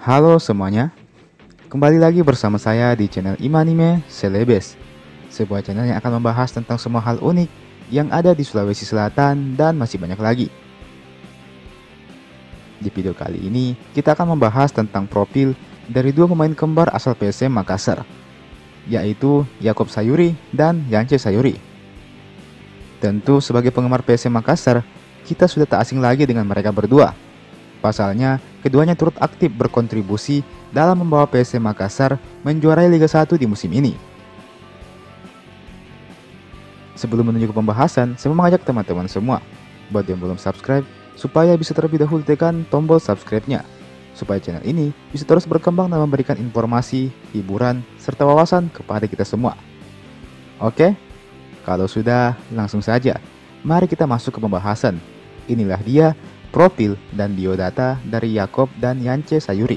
Halo semuanya, kembali lagi bersama saya di channel Imanime Celebes, sebuah channel yang akan membahas tentang semua hal unik yang ada di Sulawesi Selatan dan masih banyak lagi. Di video kali ini, kita akan membahas tentang profil dari dua pemain kembar asal PSM Makassar, yaitu Yakob Sayuri dan Yance Sayuri. Tentu sebagai penggemar PSM Makassar, kita sudah tak asing lagi dengan mereka berdua. Pasalnya, keduanya turut aktif berkontribusi dalam membawa PSM Makassar menjuarai Liga 1 di musim ini. Sebelum menuju ke pembahasan, saya mau mengajak teman-teman semua buat yang belum subscribe, supaya bisa terlebih dahulu tekan tombol subscribe-nya, supaya channel ini bisa terus berkembang dan memberikan informasi, hiburan, serta wawasan kepada kita semua. Oke? Kalau sudah, langsung saja. Mari kita masuk ke pembahasan. Inilah dia profil dan biodata dari Yakob dan Yance Sayuri.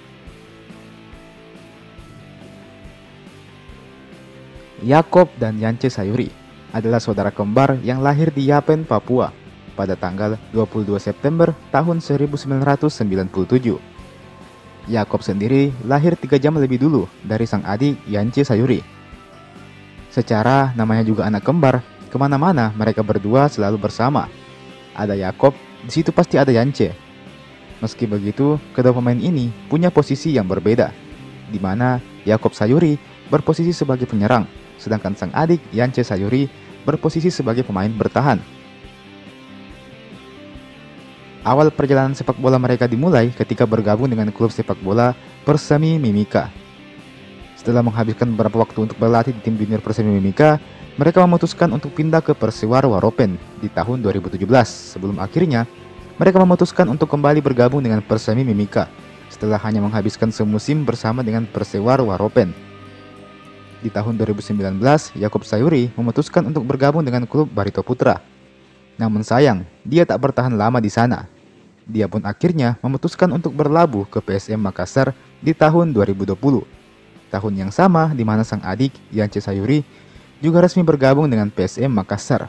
Yakob dan Yance Sayuri adalah saudara kembar yang lahir di Yapen, Papua pada tanggal 22 September tahun 1997. Yakob sendiri lahir 3 jam lebih dulu dari sang adik Yance Sayuri. Secara namanya juga anak kembar, kemana-mana mereka berdua selalu bersama. Ada Yakob, di situ pasti ada Yance. Meski begitu, kedua pemain ini punya posisi yang berbeda, di mana Yakob Sayuri berposisi sebagai penyerang, sedangkan sang adik Yance Sayuri berposisi sebagai pemain bertahan. Awal perjalanan sepak bola mereka dimulai ketika bergabung dengan klub sepak bola Persemi Mimika. Setelah menghabiskan beberapa waktu untuk berlatih di tim junior Persemi Mimika, mereka memutuskan untuk pindah ke Persewar Waropen di tahun 2017, sebelum akhirnya mereka memutuskan untuk kembali bergabung dengan Persemi Mimika setelah hanya menghabiskan semusim bersama dengan Persewar Waropen. Di tahun 2019, Yakob Sayuri memutuskan untuk bergabung dengan klub Barito Putra. Namun sayang, dia tak bertahan lama di sana. Dia pun akhirnya memutuskan untuk berlabuh ke PSM Makassar di tahun 2020. Tahun yang sama di mana sang adik Yance Sayuri juga resmi bergabung dengan PSM Makassar.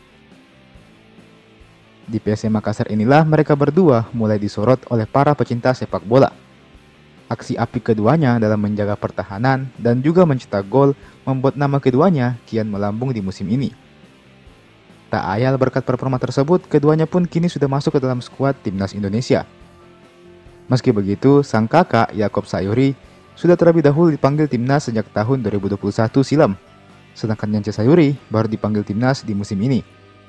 Di PSM Makassar inilah mereka berdua mulai disorot oleh para pecinta sepak bola. Aksi apik keduanya dalam menjaga pertahanan dan juga mencetak gol membuat nama keduanya kian melambung di musim ini. Tak ayal berkat performa tersebut, keduanya pun kini sudah masuk ke dalam skuad timnas Indonesia. Meski begitu, sang kakak Yakob Sayuri sudah terlebih dahulu dipanggil timnas sejak tahun 2021 silam. Sedangkan Yance Sayuri baru dipanggil timnas di musim ini.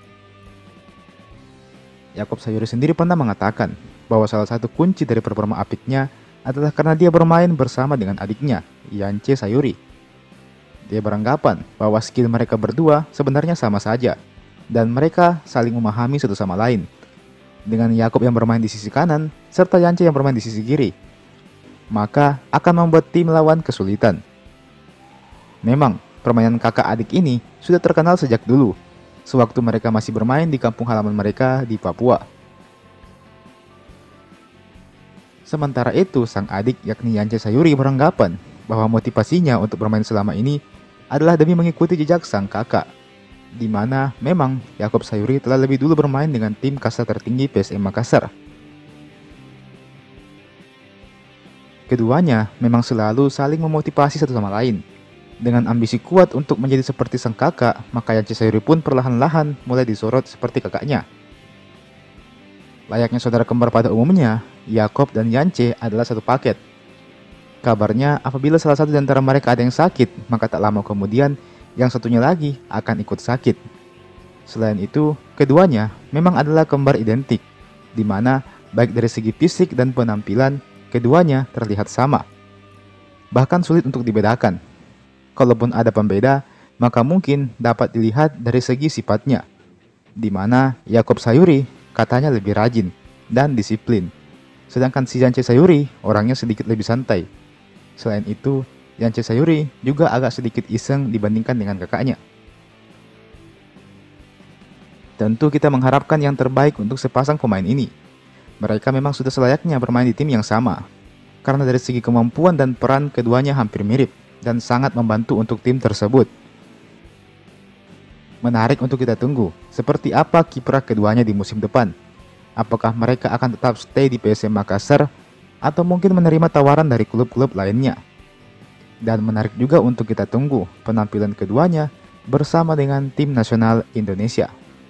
Yakob Sayuri sendiri pernah mengatakan bahwa salah satu kunci dari performa apiknya adalah karena dia bermain bersama dengan adiknya, Yance Sayuri. Dia beranggapan bahwa skill mereka berdua sebenarnya sama saja, dan mereka saling memahami satu sama lain. Dengan Yakob yang bermain di sisi kanan, serta Yance yang bermain di sisi kiri, maka akan membuat tim lawan kesulitan. Memang, permainan kakak adik ini sudah terkenal sejak dulu, sewaktu mereka masih bermain di kampung halaman mereka di Papua. Sementara itu, sang adik yakni Yance Sayuri beranggapan bahwa motivasinya untuk bermain selama ini adalah demi mengikuti jejak sang kakak, di mana memang Yakob Sayuri telah lebih dulu bermain dengan tim kasta tertinggi PSM Makassar. Keduanya memang selalu saling memotivasi satu sama lain. Dengan ambisi kuat untuk menjadi seperti sang kakak, maka Yance Sayuri pun perlahan-lahan mulai disorot seperti kakaknya. Layaknya saudara kembar pada umumnya, Yakob dan Yance adalah satu paket. Kabarnya, apabila salah satu di antara mereka ada yang sakit, maka tak lama kemudian yang satunya lagi akan ikut sakit. Selain itu, keduanya memang adalah kembar identik, di mana baik dari segi fisik dan penampilan, keduanya terlihat sama. Bahkan sulit untuk dibedakan. Kalaupun ada pembeda, maka mungkin dapat dilihat dari segi sifatnya, di mana Yakob Sayuri katanya lebih rajin dan disiplin, sedangkan si Yance Sayuri orangnya sedikit lebih santai. Selain itu, Yance Sayuri juga agak sedikit iseng dibandingkan dengan kakaknya. Tentu kita mengharapkan yang terbaik untuk sepasang pemain ini. Mereka memang sudah selayaknya bermain di tim yang sama, karena dari segi kemampuan dan peran keduanya hampir mirip dan sangat membantu untuk tim tersebut. Menarik untuk kita tunggu, seperti apa kiprah keduanya di musim depan. Apakah mereka akan tetap stay di PSM Makassar atau mungkin menerima tawaran dari klub-klub lainnya. Dan menarik juga untuk kita tunggu penampilan keduanya bersama dengan tim nasional Indonesia.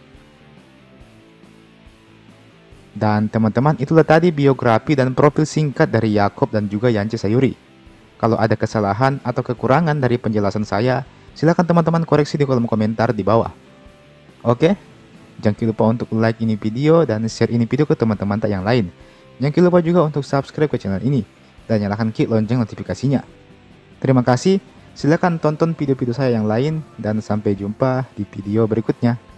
Dan teman-teman, itulah tadi biografi dan profil singkat dari Yakob dan juga Yance Sayuri. Kalau ada kesalahan atau kekurangan dari penjelasan saya, silakan teman-teman koreksi di kolom komentar di bawah. Oke, jangan lupa untuk like ini video dan share ini video ke teman-teman yang lain. Jangan lupa juga untuk subscribe ke channel ini dan nyalakan lonceng notifikasinya. Terima kasih, silakan tonton video-video saya yang lain dan sampai jumpa di video berikutnya.